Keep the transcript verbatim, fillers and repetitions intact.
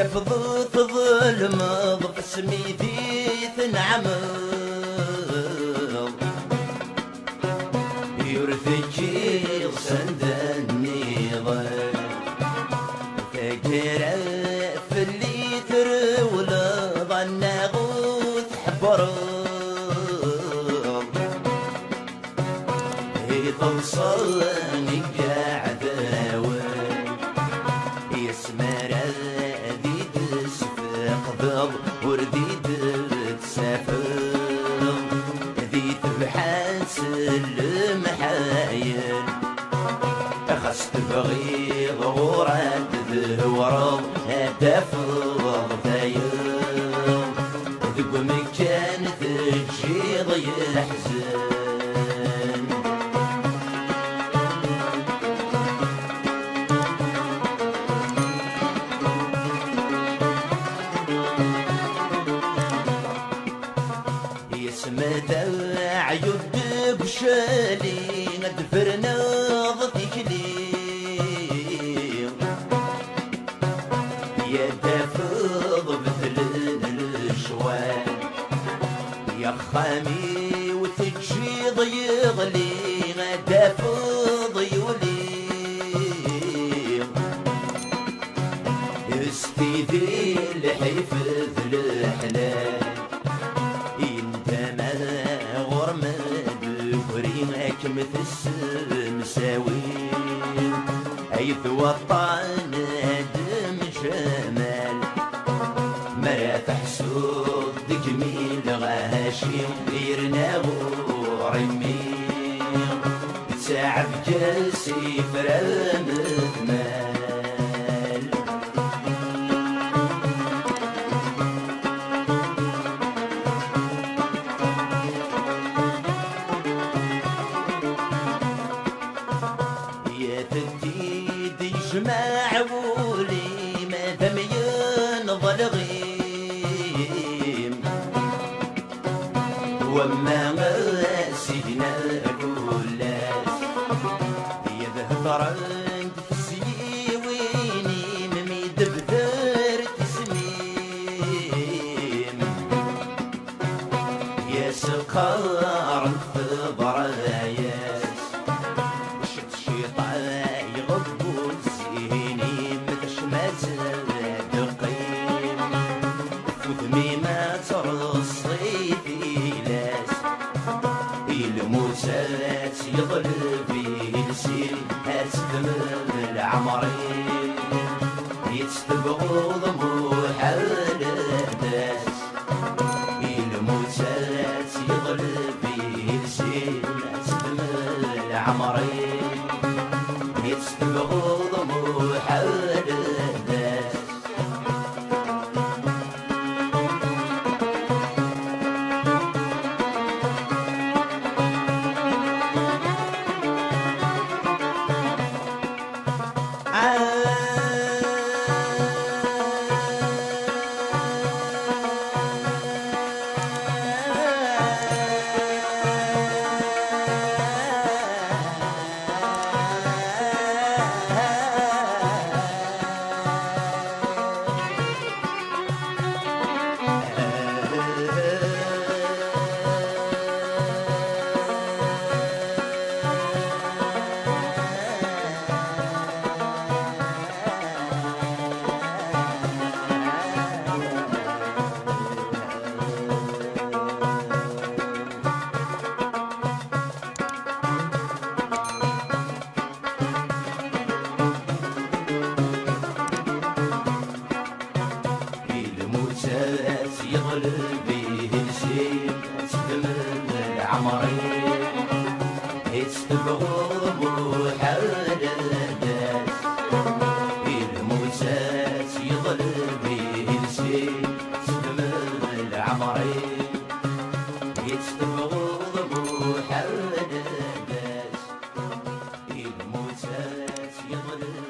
تفضل تظلم ضف سميدي تنعم يرثجي صندني ضل تقرا في اللي ترول ظن غوث حبر يتوصلني قاعد يسمر ذي تسفق ضل ورديد تسافر ذي تبحث المحايل خاص تبغي ظهورات ذهورض تفض ثايل ذق مكان تجي ضي الحزن متاع يد بشالي ندفرنا ضتيكلي يا دافض مثل الشوال يا خامي وتجي ضيغلي دافض يولي استيدي الحفظ الحلال مثل المساوي حيث وطن دم شمال مرا تحسود جميل غاشي غيرنا ورمي تساعد جالسي فرام ثمال جماع ولي ما دام ينظل غيم وما سيدنا كلاس يذهب عند تسيويني ممي دبثر تسميم يا سقار في ضراياس شت شيطان يغضب الموسات يظل فيه السيل هاتفم العمرين يتستبغوا ضموح الأحداث الموسات يظل فيه السيل هاتفم العمرين يتستبغوا ضموح الأحداث يظل بيه السيل تدمن العمرين يتستبغوا ضموح الأحداث الموسات يظل بيه السيل تدمن العمرين يتستبغوا ضموح الأحداث الموسات يظل